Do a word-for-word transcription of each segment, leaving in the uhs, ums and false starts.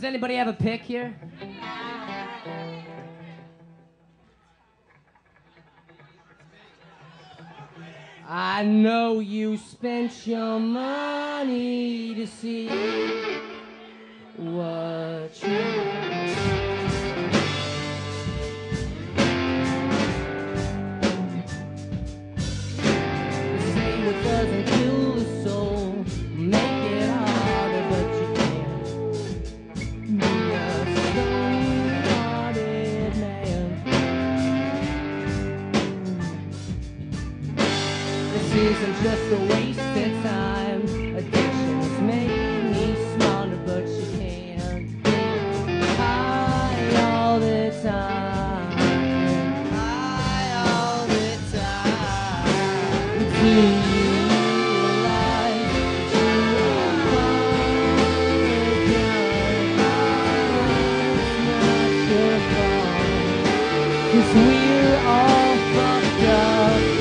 Does anybody have a pick here? I know you spent your money to see what you say what doesn't kill the soul, make it harder, but you can't be a stone-hearted man. This isn't just a waste of time. Addictions make me smarter, but you can't be high all the time. High all the time. Do you realize that you are far gone? It's not your fault, 'cause we're all fucked up.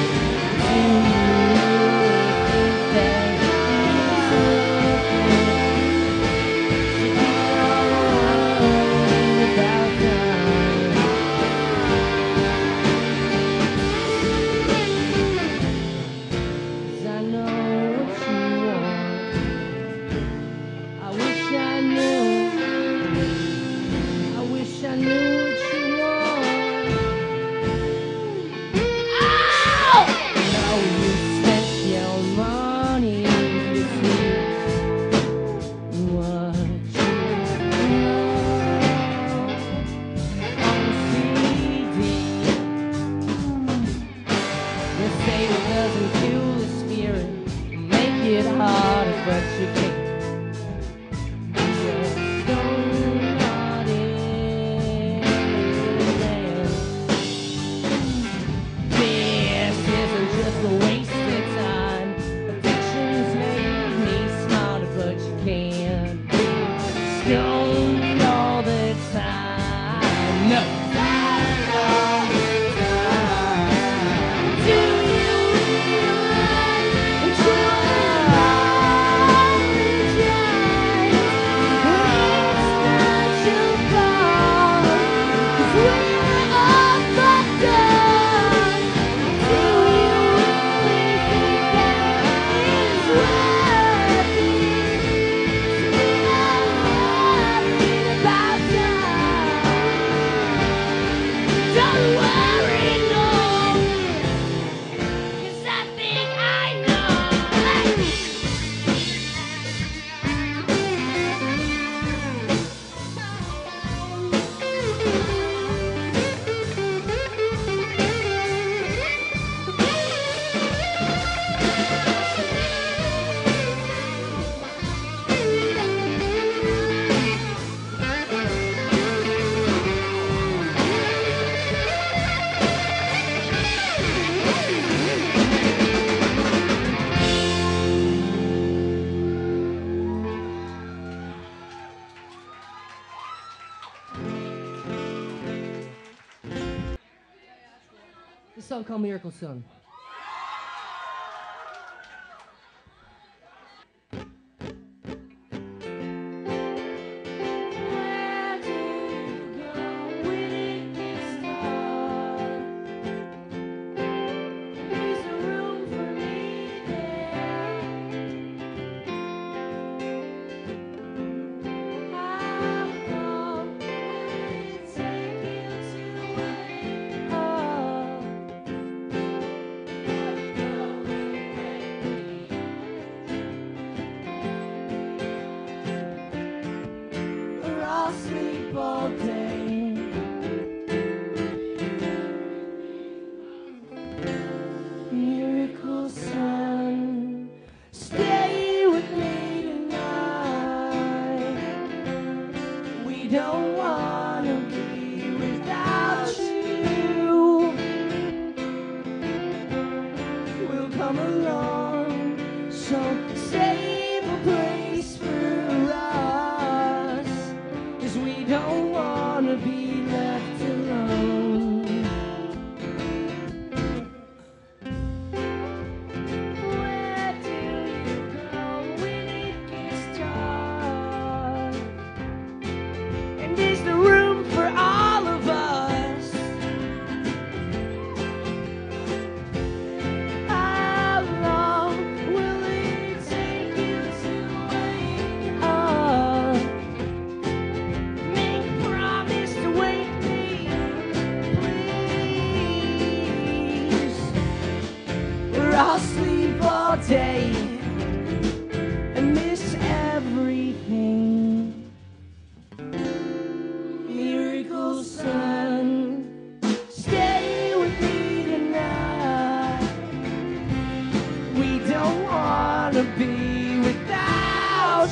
This song called Miracle Sun.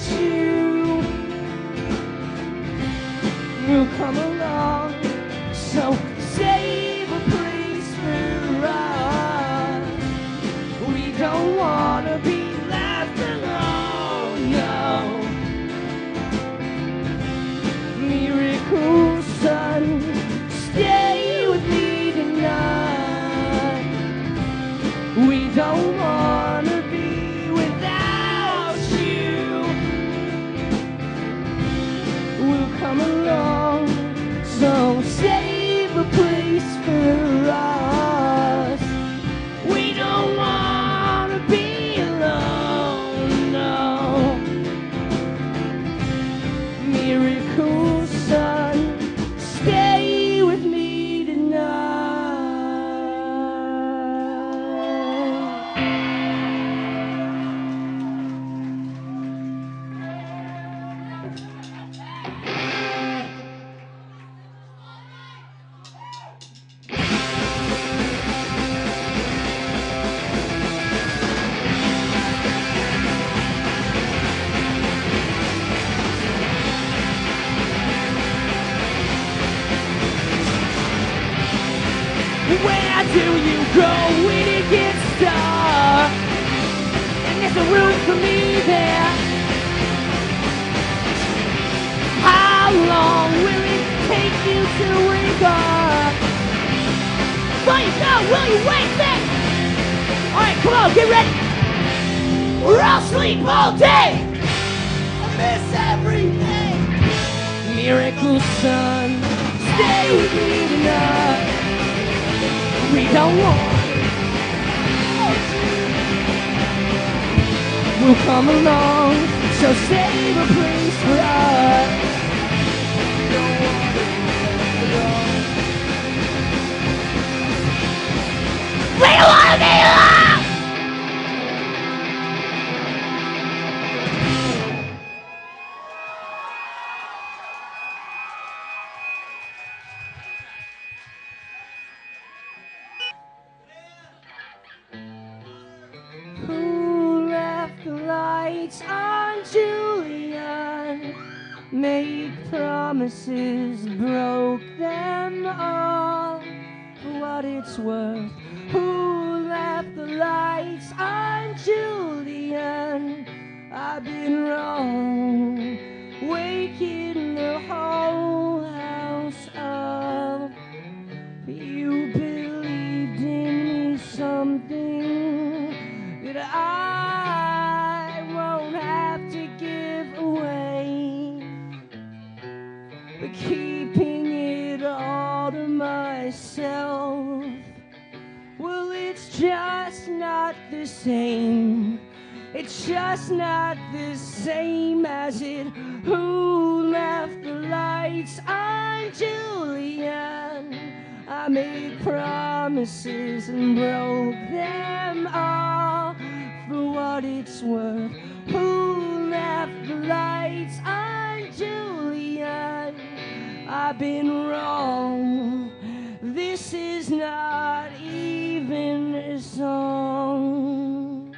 you will come along. So save a place for us. We don't wanna be left alone, no. Miracle sun, stay with me tonight. We don't wanna be without you. We'll come along, so save a place for us. We don't wanna be alone, no. Miracle sun, stay with me tonight. Where do you go when it gets dark? And there's a room for me there. How long will it take you to wake up? Before you go, will you wake me? Alright, come on, get ready. We're all asleep all day. I miss everything. Miracle sun, stay with me tonight. We don't want. We'll come along, so save a place for us. We don't want to be left alone. We don't want to be alone. Who left the lights on, Julian? Made promises, broke them all. For what it's worth, who left the lights on, Julian? I've been wrong, waking the whole house up. You believed in me something that I won't have to give away, but keeping it all to myself, well, it's just not the same. It's just not the same as it. Who left the lights on, Julian? I made promises and broke them all. For what it's worth, who left the lights on, Julian? I've been wrong. This is not even a song.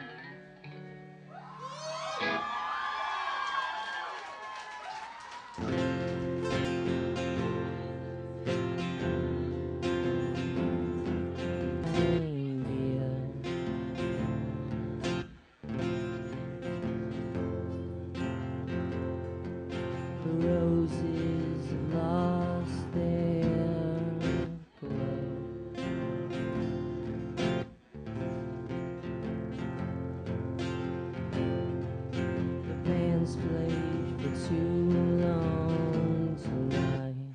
Roses have lost their glow. The band's played for too long tonight.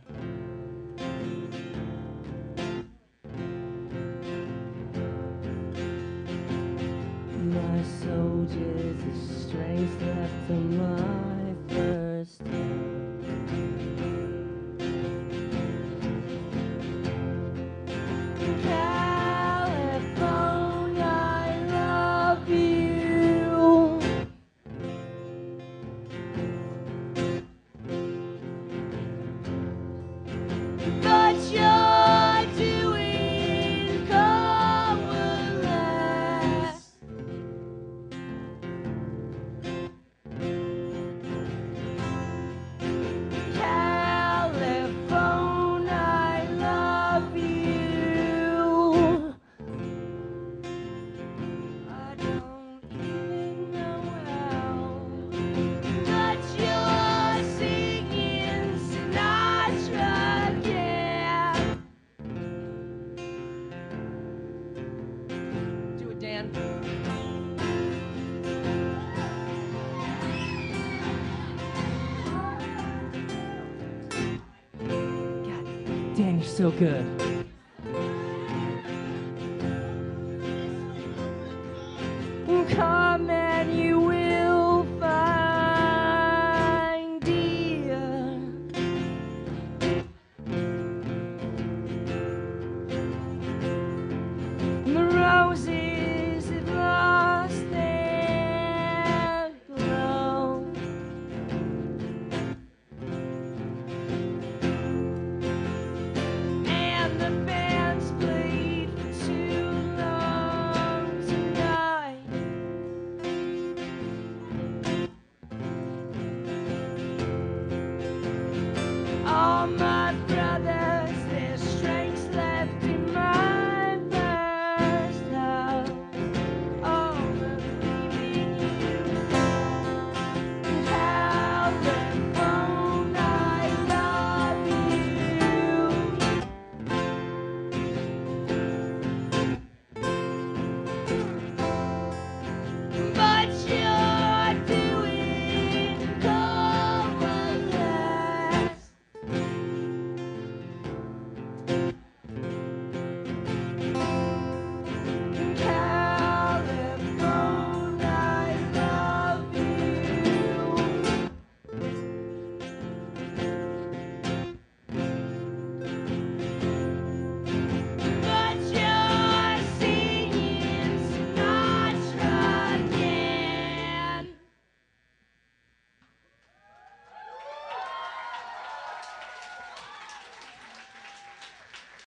My soldiers, the strength left on my first day. Dan, you're so good.